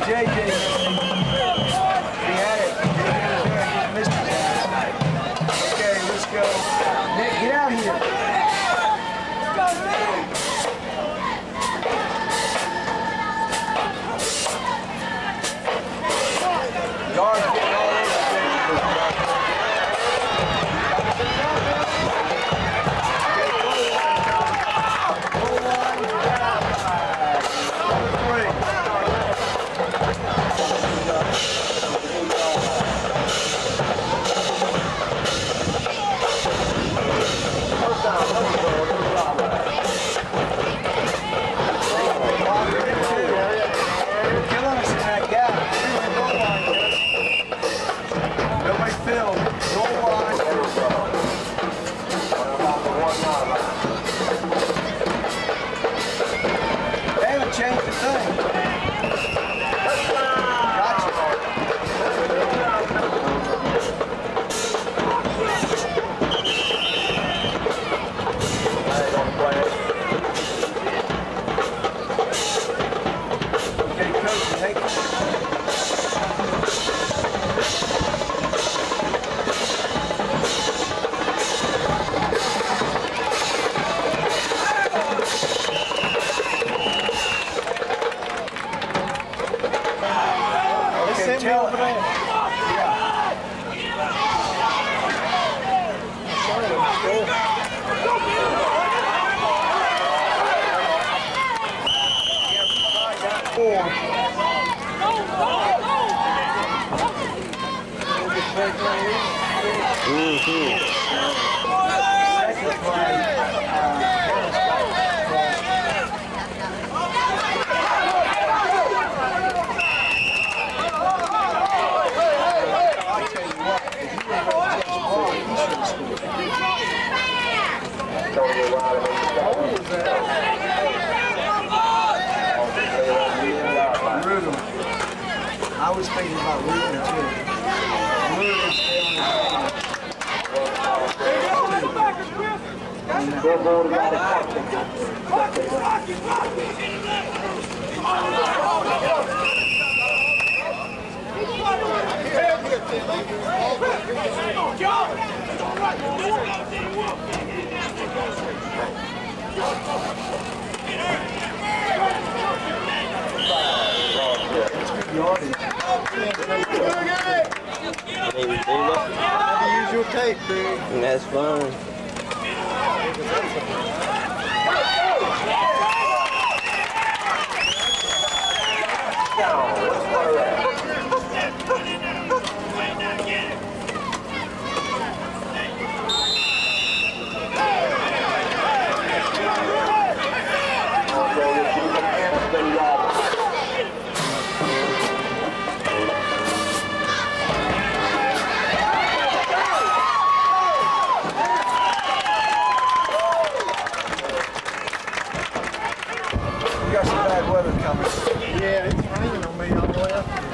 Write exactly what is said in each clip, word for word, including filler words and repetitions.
J J. He had it. He just missed his ass. Okay, let's go. Nick, get out here. Guards getting all over the I was thinking about losing too. Losing stay Use your tape, dude. And that's fun. Yeah, it's raining on me all the way up here.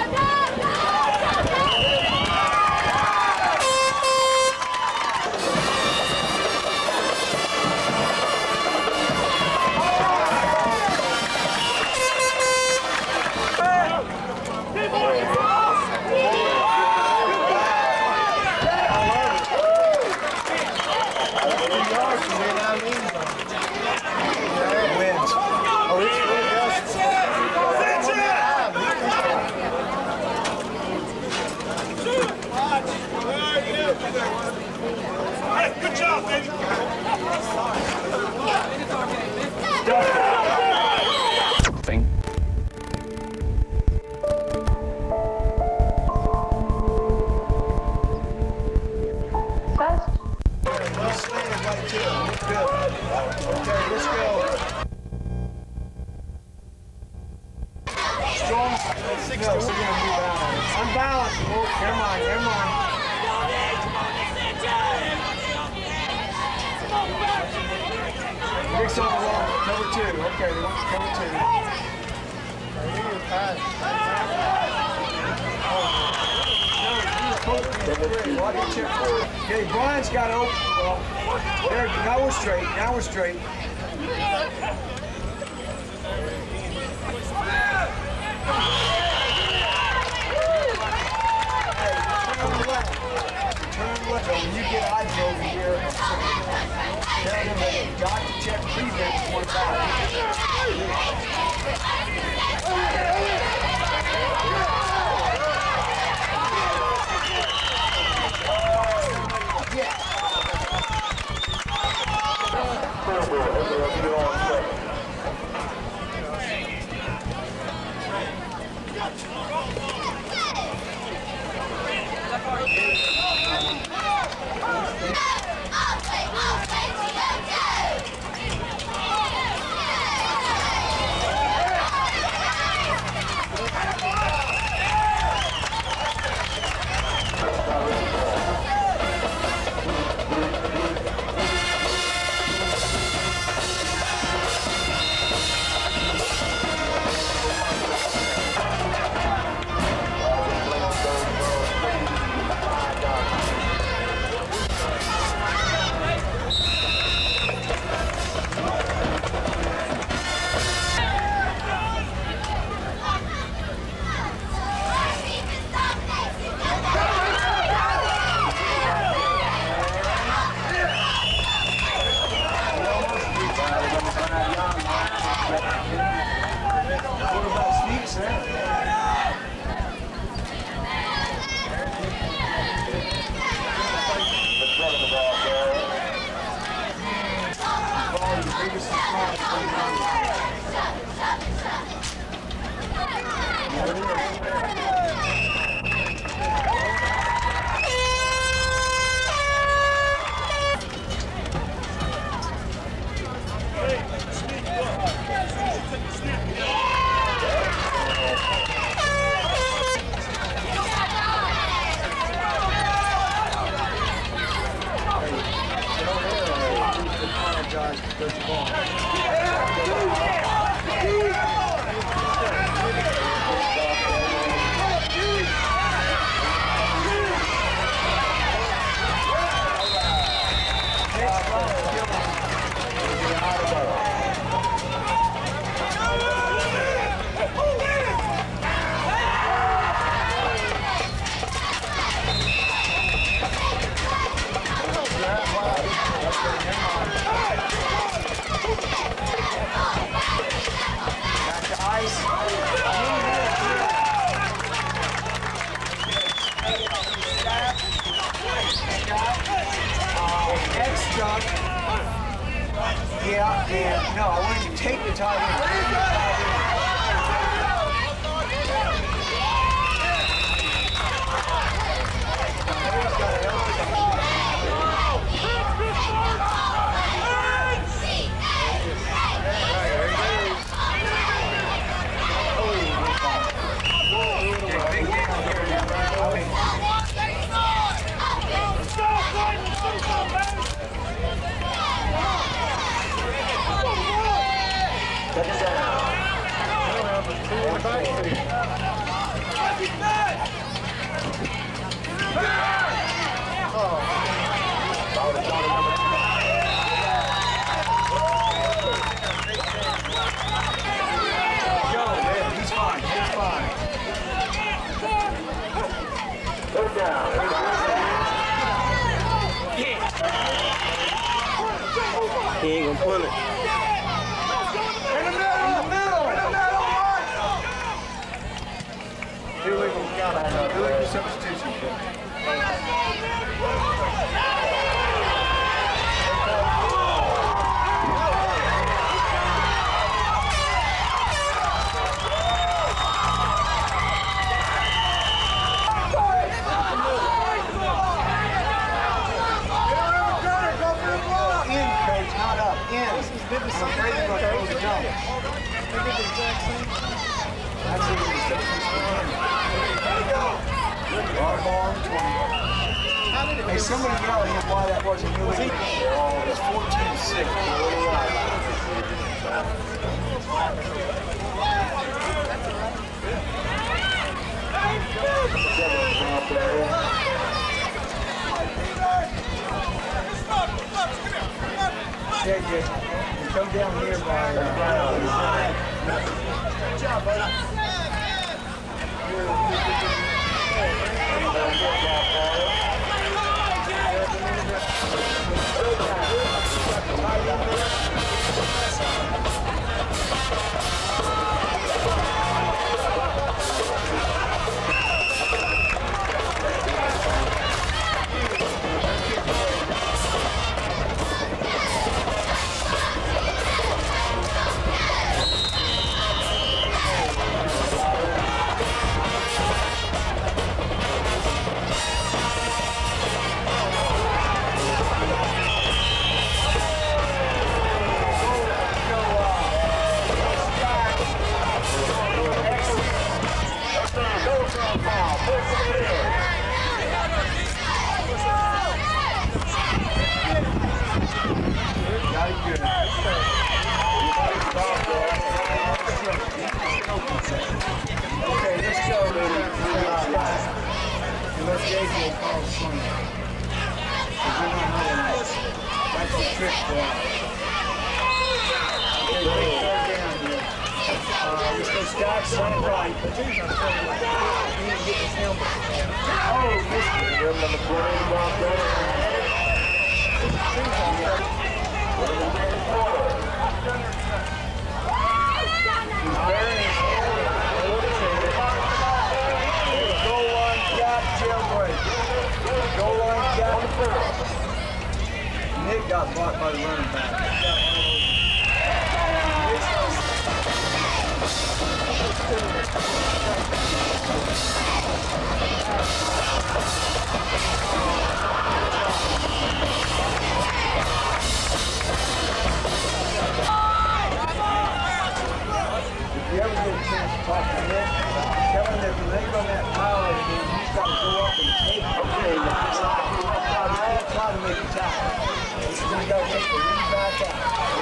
Good job, baby. Thing. First. Let's stand right to it. Good. Okay, let's go. Strong. Six. No, so you're gonna move out. Unbalanced. Oh, never mind. Never mind. Nick's on the wall. Cover two. Okay, cover two. Okay, Brian's got open. Well, there, now we're straight. Now we're straight. Yeah, and no, I wanted to take the tight end. He ain't gonna pull it. In the middle, in the middle, in the middle, illegal, illegal substitution. I'm afraid they're going to close the jump. That's it. Our ball, twenty. Hey, somebody yell at him why that wasn't illegal. It's fourteen to six. Yeah, yeah. Come down here by uh, good job, buddy. Okay, let's go, baby. Let's J J call the swing. Because you're not knowing that. That's a trick, boy. Okay, big third down here. Uh, let's go Scott, swing it right. Oh, missed it. Number twenty, ball there. Goal line, got jailbreak. Goal line, got Nick got blocked by the running back. If you ever get a chance to talk to Nick, tell him that when they run that power again, he's got to go up and take it. Okay, it's not try to make a tackle. He's going to go take the lead back out.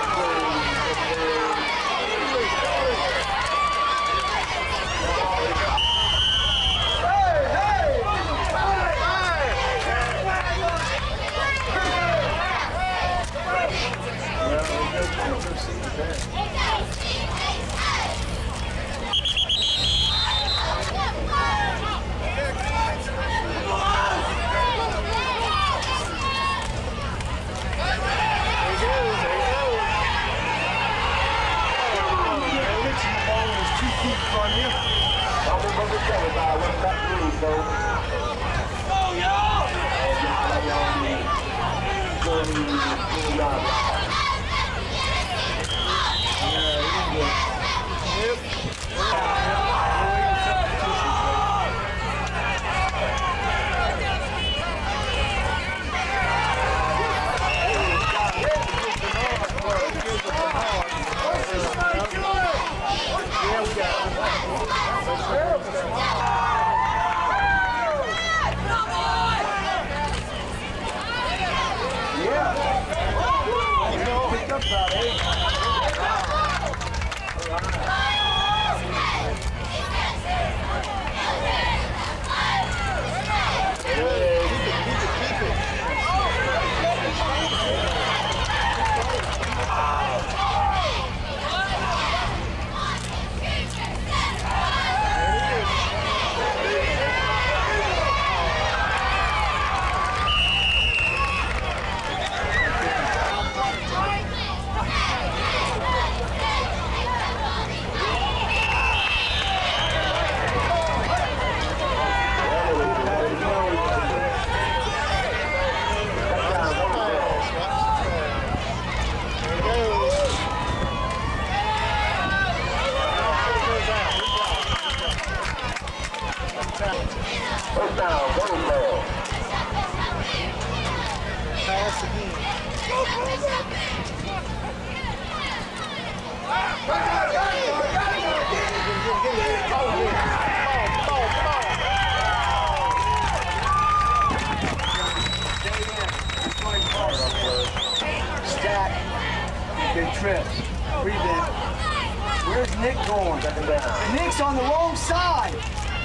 Trips. Revamp. Where's Nick going? Nick's on the wrong side.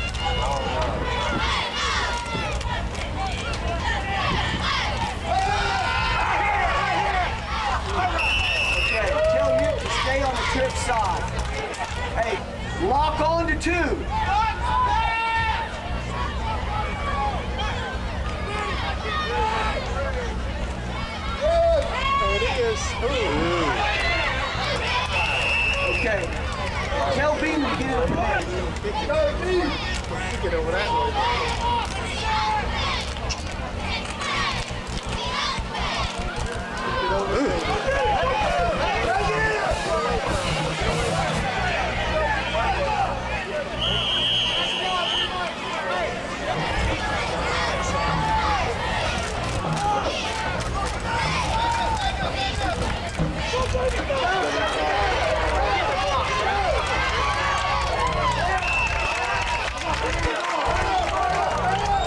Okay, tell Nick to stay on the trip side. Hey, lock on to two. There it is. Ooh. Okay. Tell Bean to get it over there. Go, Bean! Get over that way. Get over there. Go!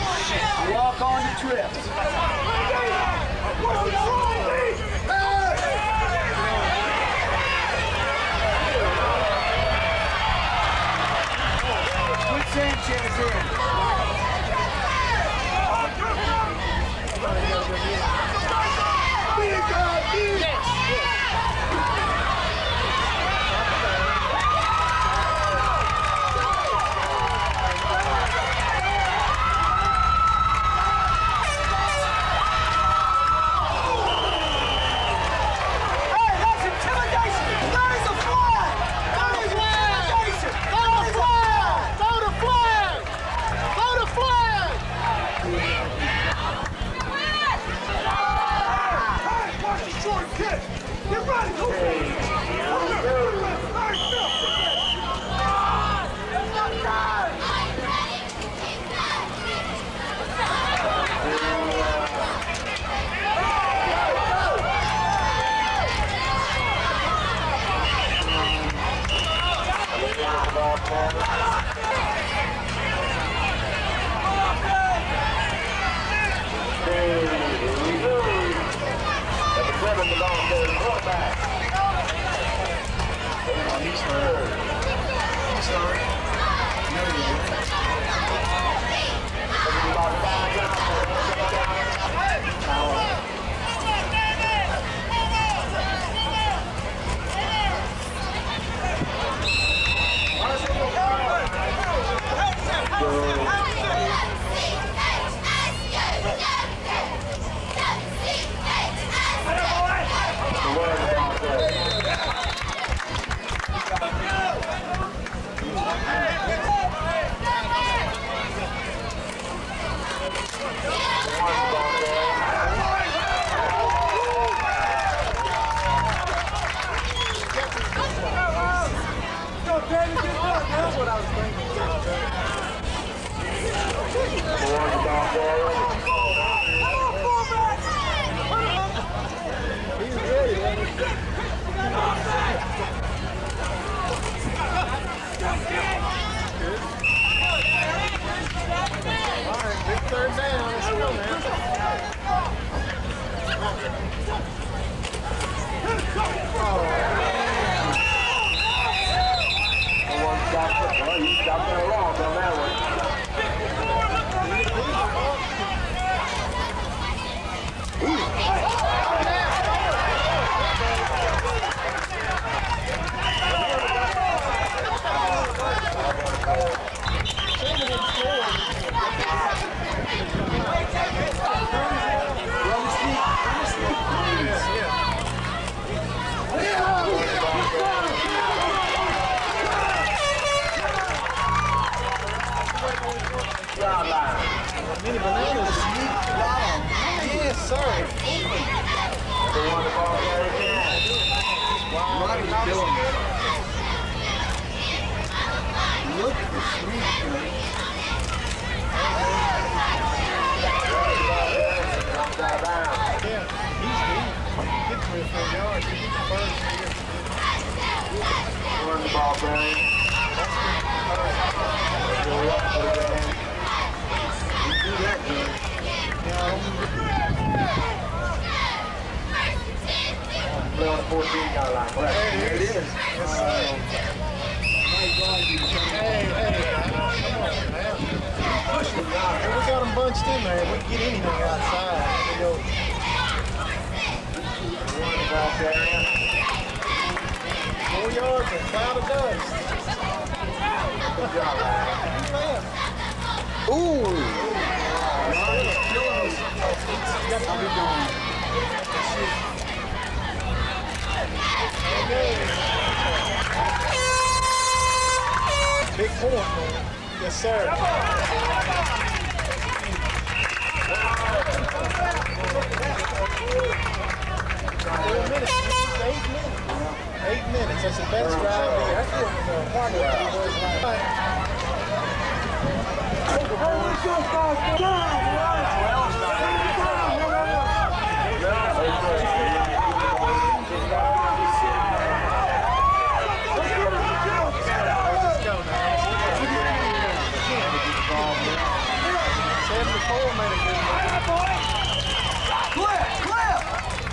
Walk on the trip. Put Sanchez in. Big point. Yes, sir. Four minutes. Eight minutes. Eight minutes. That's the best drive there. That's what the partner was like. Let's go now. Cole made a good move. Clip, clip.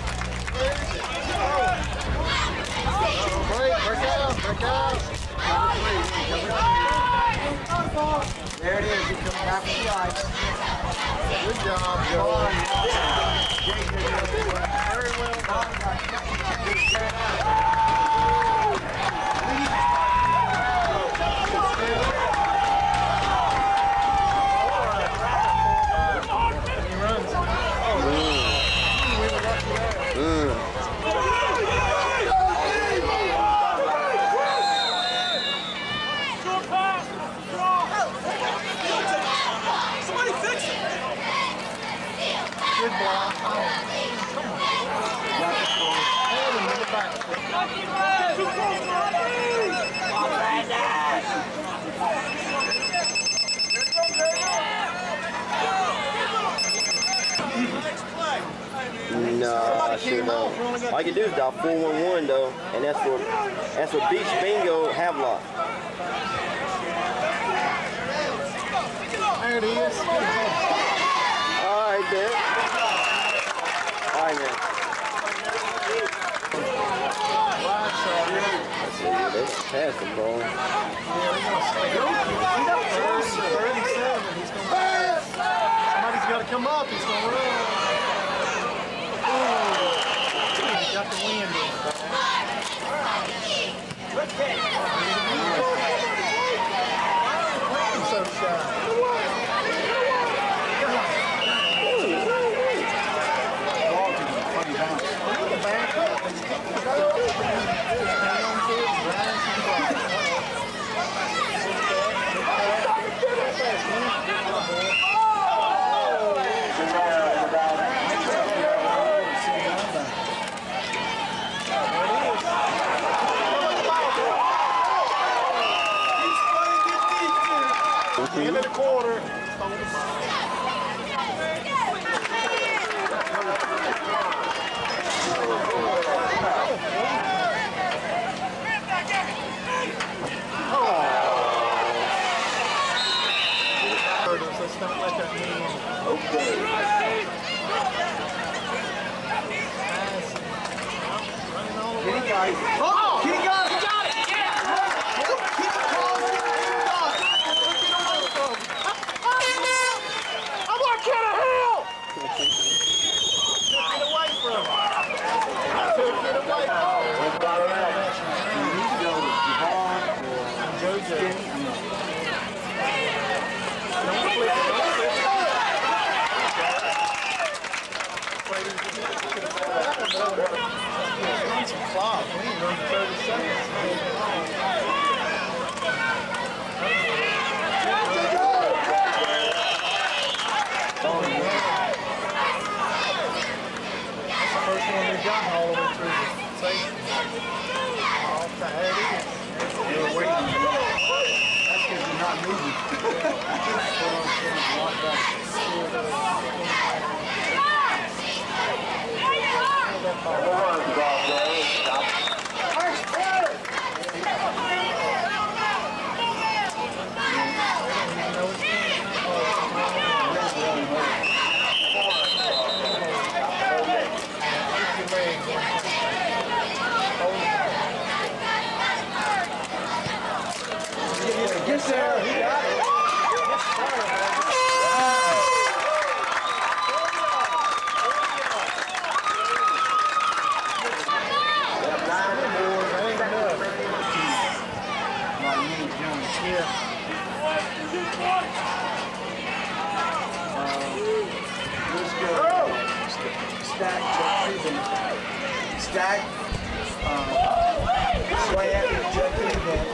Break, break out, break out. There it is. He comes back from the ice. Good job, Come Joe. on. Jake did really well. Very well done. He runs. Oh, we were lucky there. Mm. Somebody fix it. Good block. Oh, come on. Head him in the back. No, I sure don't. All you can do is dial four one one though, and that's for that's for Beach Bingo Havelock. There it is. All right, then. All right, man. Right side. Let's see, they passed the ball. Yeah, they're gonna stay up. thirty-seven. He's gonna pass. Somebody's got to come up. He's gonna run. Ooh. He got the wind in. He's so shy. Look at back. Hang on to it. Rise and fly. End of the quarter. Let's not let that mean. Okay. Running all the Get way. it, guys. Oh, he got it. He got it. Yeah. Keep it close. I want you to help! Took it away from him. Took it away from him. You need to go to Javon And JoJo. Don't flip it, don't flip it. Run some clock. We ain't running thirty seconds. That's the first one we've gotten all the way through the safety. Off the head is. You're waiting. That's because you're not moving. Get there. He got it. Stack, stack, uh, slant, check in the net.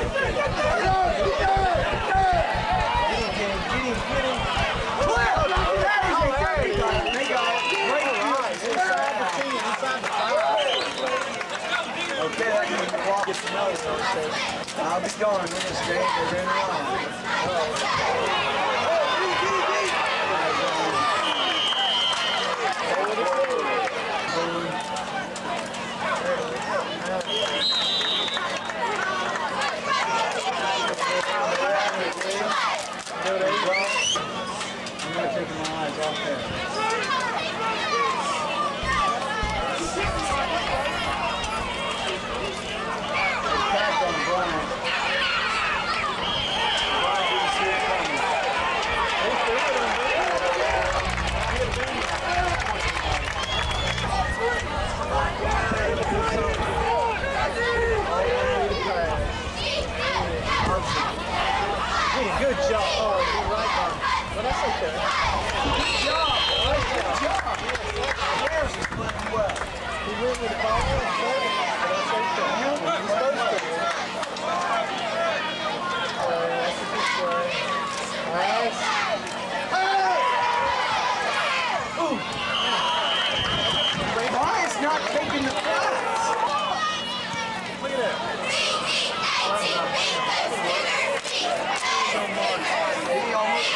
Get him, get him, get him, get him. Clip! There he got it. They got it. Great eyes. Inside the ten, inside the five. Okay, that means the clock is another one. I'll be going. We're just straight. They're in line. I'm going to take him Nice. Ooh. Bryant's not taking the flies. Look at that. He almost.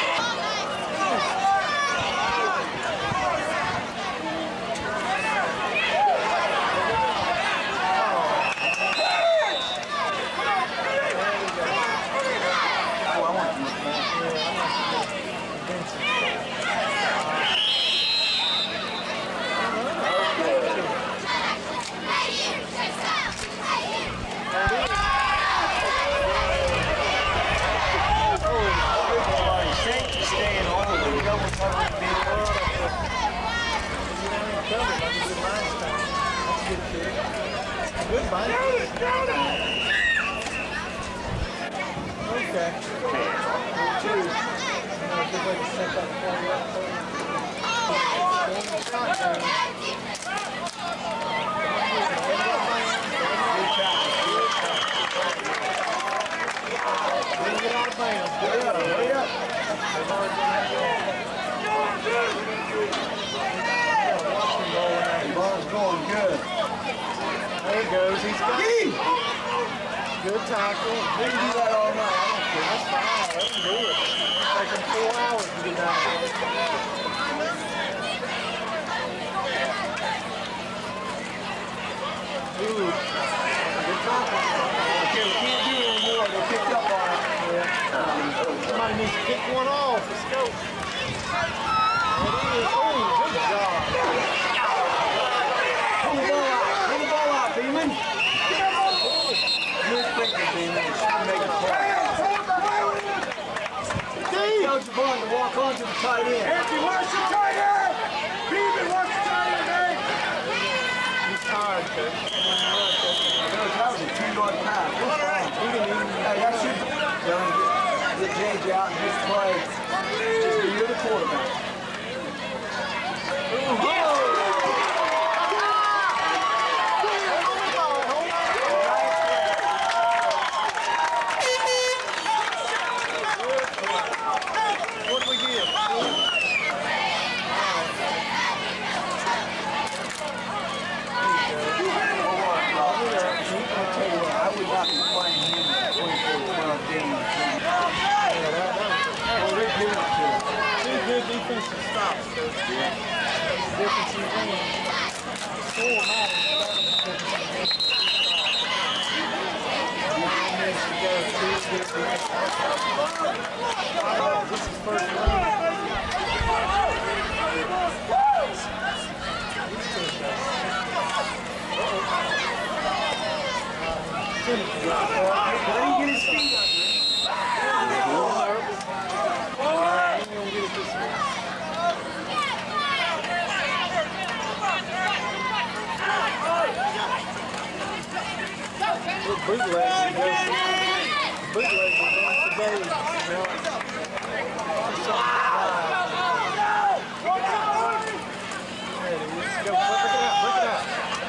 Oh, I want to look back. Staying on with the double cover Good bite. Okay. Two. Get out of bounds. Hurry up, hurry up. The ball's going good. There he goes. He's got Yee! good tackle. We can do that all night. I don't care. That's fine. Let him do it. It's taking four hours to get down there. Ooh. Good tackle. Okay, we can't do it anymore. They picked up on it. Yeah. Somebody needs to kick one off. Let's go. There it is. Oh, good job. Pull the ball out. Pull the ball out, Beeman. Good thinking, Beeman. It's trying to make a play. Tells the ball to walk onto the tight end. Anthony, watch the tight end. Beeman, watch the tight end, man. He's tired, coach. That was a two-yard pass. What's wrong? He didn't even Hey, that should Dylan, get, get J J out and just play. Just be you're the quarterback. What do we get? I'll tell you what, I would not be playing him in twenty-four twelve game. Well, they give it to him. Two good defensive stops, coach. Difference in win. Score matters. This is first round. Let him get his feet under him. Bootleg, bootleg for days. You know? There it is. Go, look it out, look it out.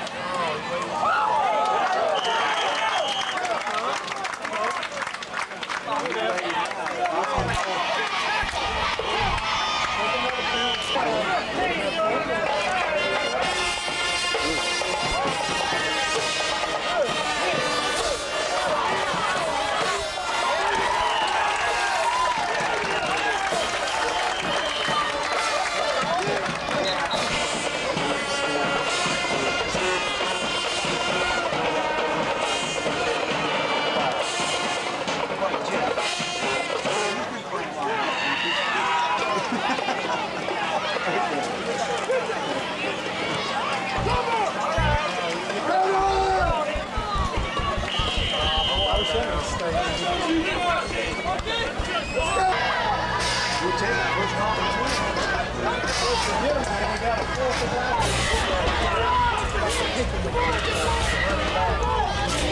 We'll take it. First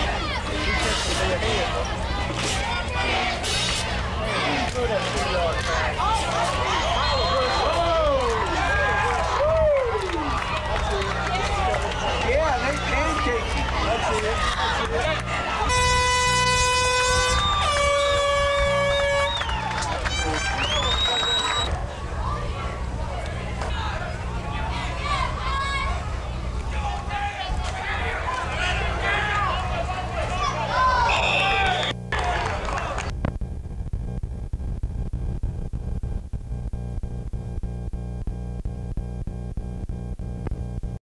Throw that two-yard pass.